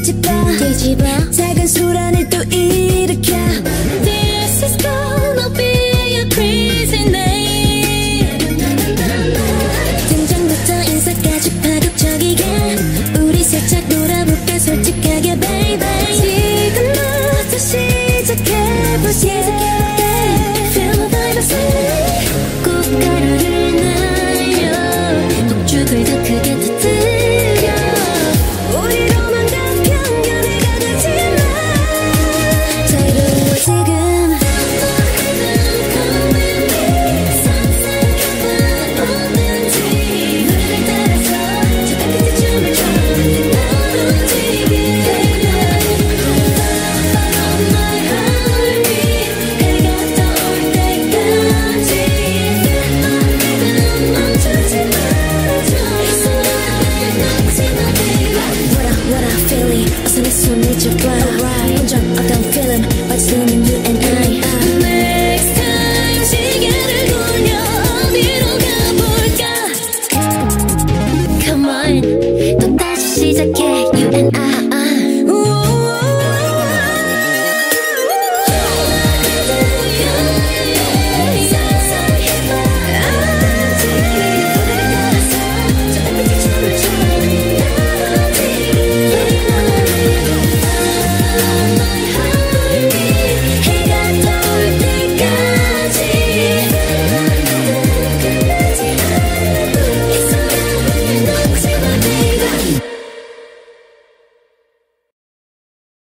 뒤집어 작은 소란을 또 일으켜. This is gonna be a crazy night. 등장부터 인사까지 파격적이게 우리 살짝 놀아볼까 솔직하게 baby. 지금부터 시작해볼게. Feel the vibes. 꽃가루를 날려 폭죽을 더 크게 터뜨려. 우리로만 다 편견을 가두지 마. 자유로워 지금. Come with me. 상상해봐 뭐든지. 노래를 따라서 저 끝까지 춤을 춰. 나도 지금 Follow my heartbeat. 해가 떠올 때까지. 멈추지 말아줘. 이 순간을 놓지 마 baby. What I feeling 어서 내 손을 잡아. 온전 어떤 feeling What's in you and I. Next time 시계를 돌려 어디로 가볼까. Come on 또다시 시작해 you and I.